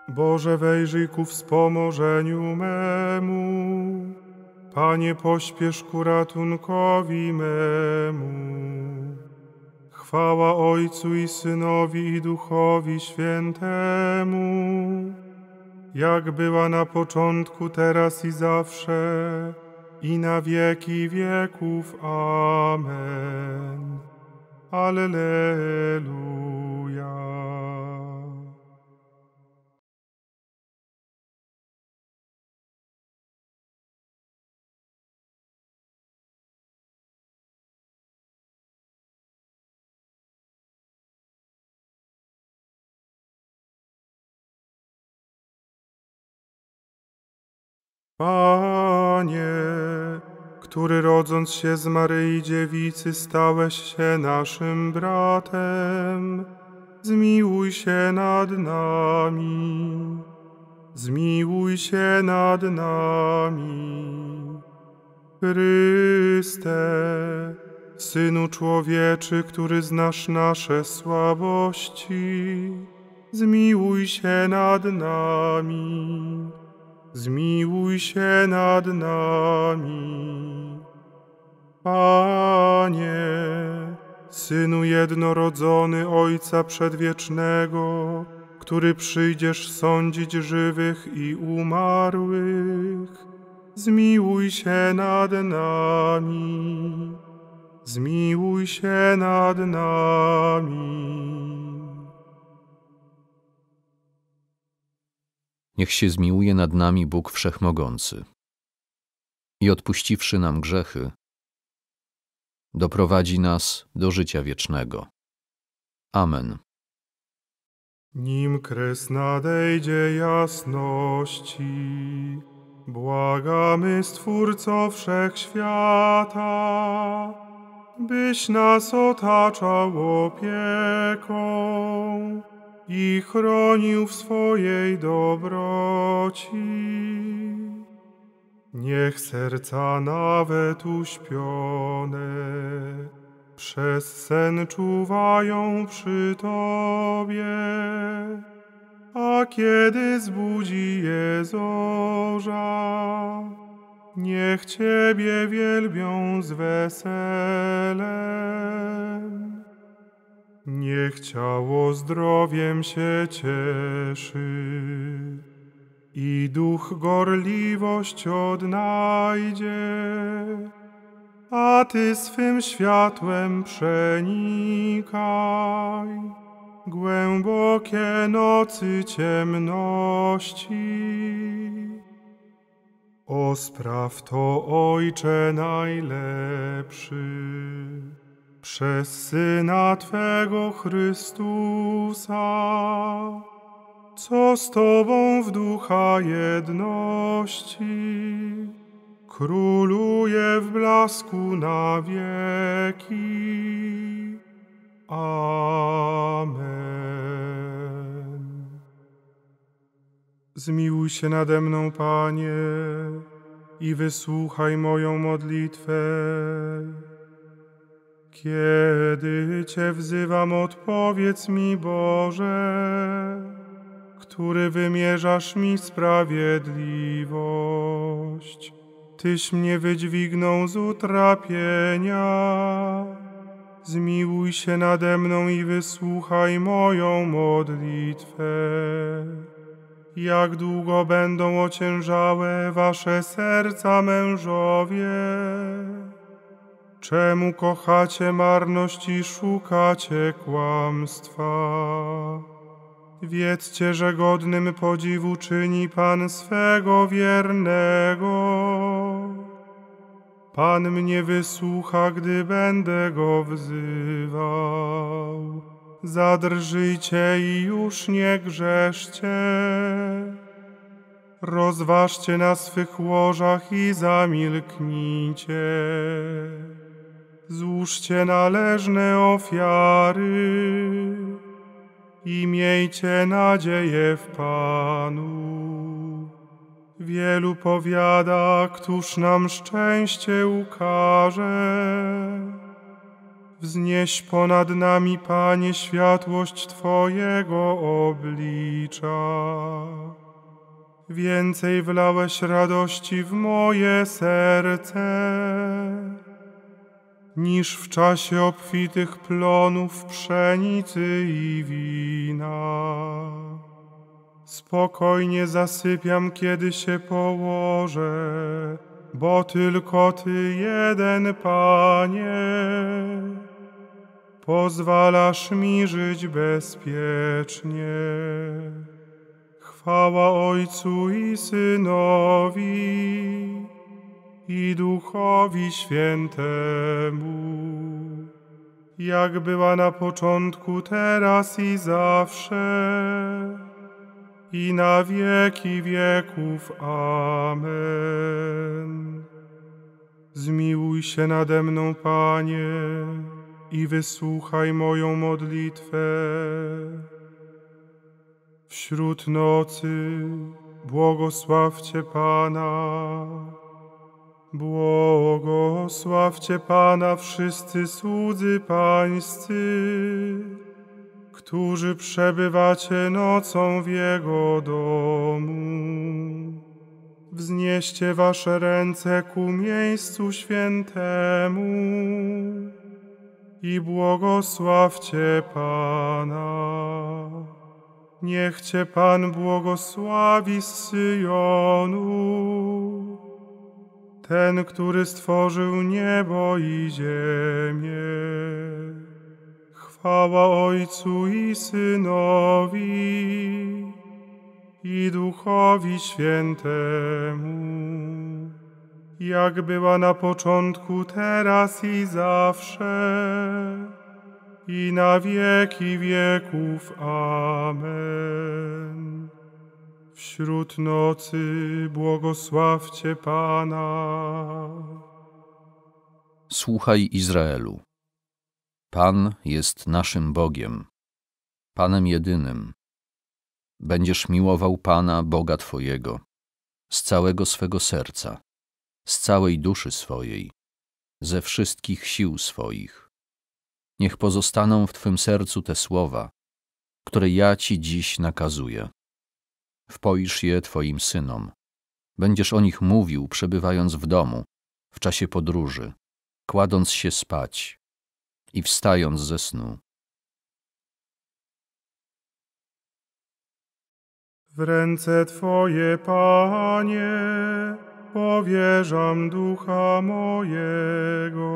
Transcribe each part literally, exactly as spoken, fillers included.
Boże, wejrzyj ku wspomożeniu memu. Panie, pośpiesz ku ratunkowi memu. Chwała Ojcu i Synowi i Duchowi Świętemu, jak była na początku, teraz i zawsze, i na wieki wieków. Amen. Alleluja. Panie, który rodząc się z Maryi Dziewicy stałeś się naszym bratem, zmiłuj się nad nami, zmiłuj się nad nami. Chryste, Synu Człowieczy, który znasz nasze słabości, zmiłuj się nad nami. Zmiłuj się nad nami. Panie, Synu jednorodzony Ojca Przedwiecznego, który przyjdziesz sądzić żywych i umarłych, zmiłuj się nad nami. Zmiłuj się nad nami. Niech się zmiłuje nad nami Bóg Wszechmogący i odpuściwszy nam grzechy, doprowadzi nas do życia wiecznego. Amen. Nim kres nadejdzie jasności, błagamy Stwórco Wszechświata, byś nas otaczał opieką i chronił w swojej dobroci. Niech serca nawet uśpione przez sen czuwają przy Tobie, a kiedy zbudzi je zorza, niech Ciebie wielbią z weselem. Niech ciało zdrowiem się cieszy i duch gorliwość odnajdzie, a Ty swym światłem przenikaj głębokie nocy ciemności. O, spraw to, Ojcze najlepszy, przez Syna Twego Chrystusa, co z Tobą w ducha jedności króluje w blasku na wieki. Amen. Zmiłuj się nade mną, Panie, i wysłuchaj moją modlitwę. Kiedy Cię wzywam, odpowiedz mi, Boże, który wymierzasz mi sprawiedliwość. Tyś mnie wydźwignął z utrapienia. Zmiłuj się nade mną i wysłuchaj moją modlitwę. Jak długo będą ociężałe wasze serca, mężowie? Czemu kochacie marność i szukacie kłamstwa? Wiedzcie, że godnym podziwu czyni Pan swego wiernego. Pan mnie wysłucha, gdy będę Go wzywał. Zadrżyjcie i już nie grzeszcie. Rozważcie na swych łożach i zamilknijcie. Złóżcie należne ofiary i miejcie nadzieję w Panu. Wielu powiada, któż nam szczęście ukaże. Wznieś ponad nami, Panie, światłość Twojego oblicza. Więcej wlałeś radości w moje serce, niż w czasie obfitych plonów pszenicy i wina. Spokojnie zasypiam, kiedy się położę, bo tylko Ty jeden, Panie, pozwalasz mi żyć bezpiecznie. Chwała Ojcu i Synowi, i Duchowi Świętemu, jak była na początku, teraz i zawsze, i na wieki wieków. Amen. Zmiłuj się nade mną, Panie, i wysłuchaj moją modlitwę. Wśród nocy błogosławcie Pana. Błogosławcie Pana wszyscy słudzy Pańscy, którzy przebywacie nocą w Jego domu. Wznieście wasze ręce ku miejscu świętemu i błogosławcie Pana. Niech Cię Pan błogosławi z Syjonu, ten, który stworzył niebo i ziemię. Chwała Ojcu i Synowi, i Duchowi Świętemu, jak była na początku, teraz i zawsze, i na wieki wieków. Amen. Wśród nocy błogosławcie Pana. Słuchaj, Izraelu. Pan jest naszym Bogiem, Panem jedynym. Będziesz miłował Pana, Boga Twojego, z całego swego serca, z całej duszy swojej, ze wszystkich sił swoich. Niech pozostaną w Twym sercu te słowa, które ja Ci dziś nakazuję. Wpoisz je Twoim synom. Będziesz o nich mówił, przebywając w domu, w czasie podróży, kładąc się spać i wstając ze snu. W ręce Twoje, Panie, powierzam ducha mojego.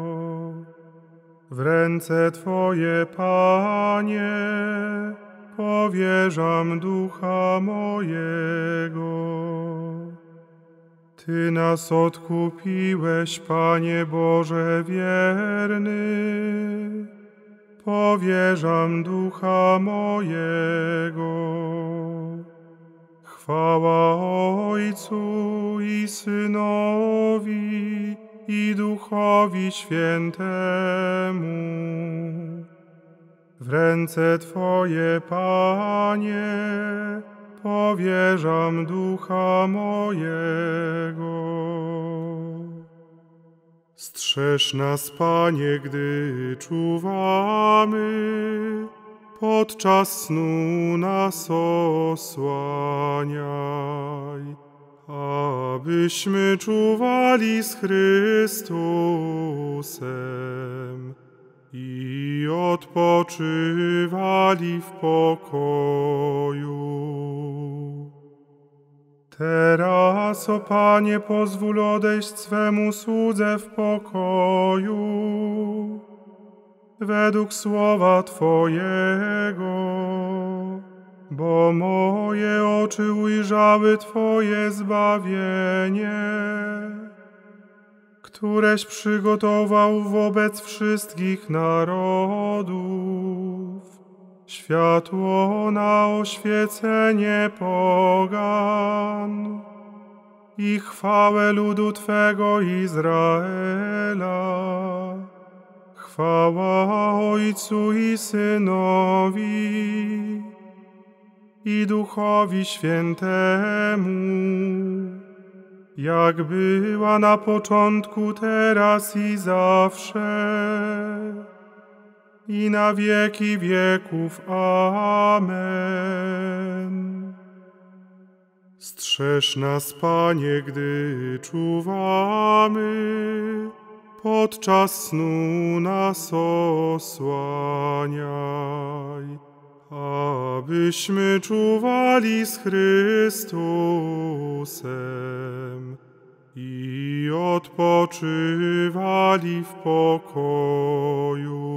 W ręce Twoje, Panie, powierzam ducha mojego. Ty nas odkupiłeś, Panie Boże wierny, powierzam ducha mojego. Chwała Ojcu i Synowi, i Duchowi Świętemu. W ręce Twoje, Panie, powierzam ducha mojego. Strzeż nas, Panie, gdy czuwamy, podczas snu nas osłaniaj, abyśmy czuwali z Chrystusem i odpoczywali w pokoju. Teraz, o Panie, pozwól odejść swemu słudze w pokoju, według słowa Twojego, bo moje oczy ujrzały Twoje zbawienie, któreś przygotował wobec wszystkich narodów, światło na oświecenie pogan i chwałę ludu Twego Izraela. Chwała Ojcu i Synowi, i Duchowi Świętemu, jak była na początku, teraz i zawsze, i na wieki wieków. Amen. Strzeż nas, Panie, gdy czuwamy, podczas snu nas osłaniaj, abyśmy czuwali z Chrystusem i odpoczywali w pokoju.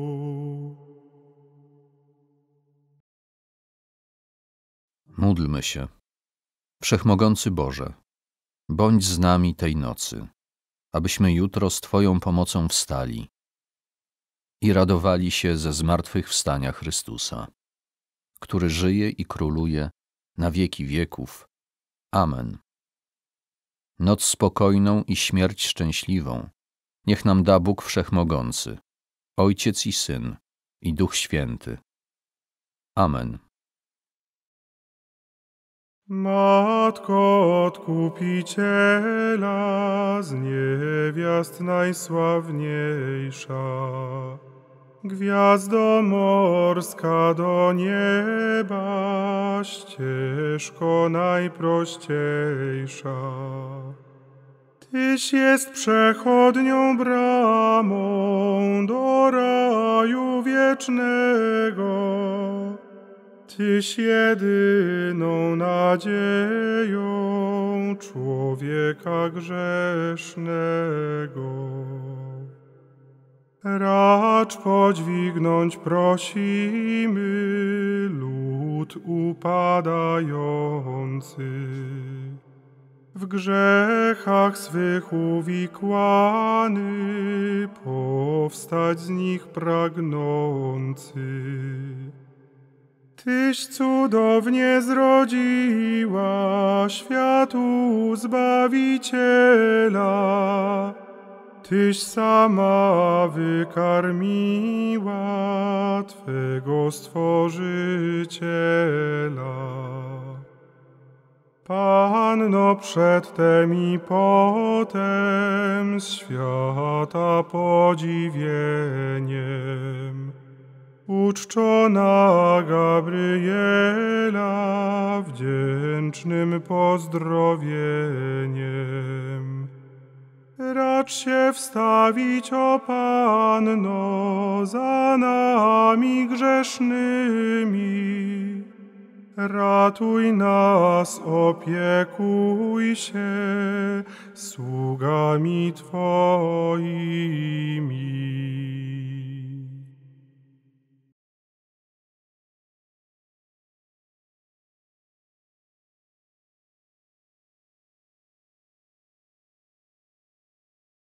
Módlmy się. Wszechmogący Boże, bądź z nami tej nocy, abyśmy jutro z Twoją pomocą wstali i radowali się ze zmartwychwstania Chrystusa, który żyje i króluje na wieki wieków. Amen. Noc spokojną i śmierć szczęśliwą niech nam da Bóg Wszechmogący, Ojciec i Syn, i Duch Święty. Amen. Matko Odkupiciela, z niewiast najsławniejsza, gwiazdo morska do nieba, ścieżko najprościejsza. Tyś jest przechodnią bramą do raju wiecznego, Tyś jedyną nadzieją człowieka grzesznego. Racz podźwignąć prosimy lud upadający, w grzechach swych uwikłany, powstać z nich pragnący. Tyś cudownie zrodziła światu Zbawiciela, Tyś sama wykarmiła Twego Stworzyciela. Panno przedtem i potem z świata podziwieniem, uczczona Gabriela wdzięcznym pozdrowieniem. Racz się wstawić, o Panno, za nami grzesznymi. Ratuj nas, opiekuj się sługami Twoimi.